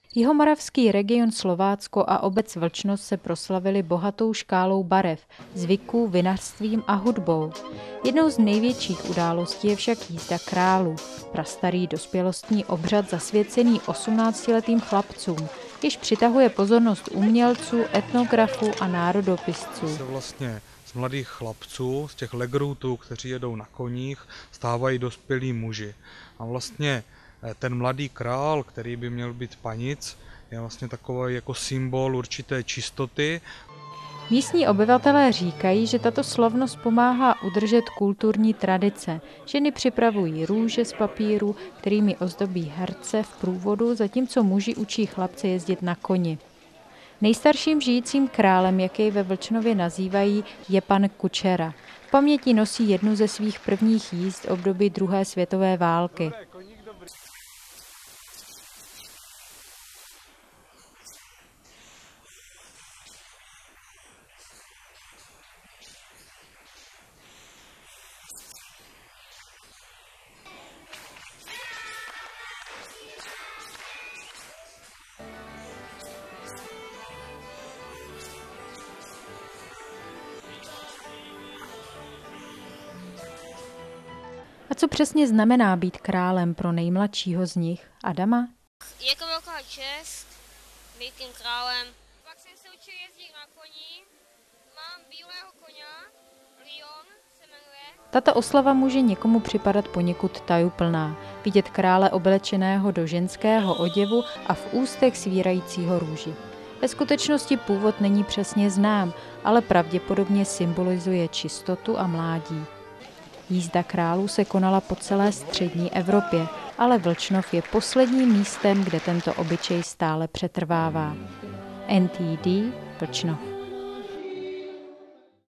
Jihomoravský region Slovácko a obec Vlčnost se proslavili bohatou škálou barev, zvyků, vinařstvím a hudbou. Jednou z největších událostí je však jízda králů, prastarý dospělostní obřad zasvěcený 18letým chlapcům, jež přitahuje pozornost umělců, etnografů a národopisců. Vlastně z mladých chlapců, z těch legroutů, kteří jedou na koních, stávají dospělí muži. A vlastně ten mladý král, který by měl být panic, je vlastně takový jako symbol určité čistoty. Místní obyvatelé říkají, že tato slavnost pomáhá udržet kulturní tradice. Ženy připravují růže z papíru, kterými ozdobí herce v průvodu, zatímco muži učí chlapce jezdit na koni. Nejstarším žijícím králem, jak jej ve Vlčnově nazývají, je pan Kučera. V paměti nosí jednu ze svých prvních jízd období druhé světové války. A co přesně znamená být králem pro nejmladšího z nich, Adama? Jako velká čest být tím králem. Pak jsem se učil jezdit na koni. Mám bílého koně, Leon se jmenuje. Tato oslava může někomu připadat poněkud tajuplná. Vidět krále oblečeného do ženského oděvu a v ústech svírajícího růži. Ve skutečnosti původ není přesně znám, ale pravděpodobně symbolizuje čistotu a mládí. Jízda králů se konala po celé střední Evropě, ale Vlčnov je posledním místem, kde tento obyčej stále přetrvává. NTD Vlčnov.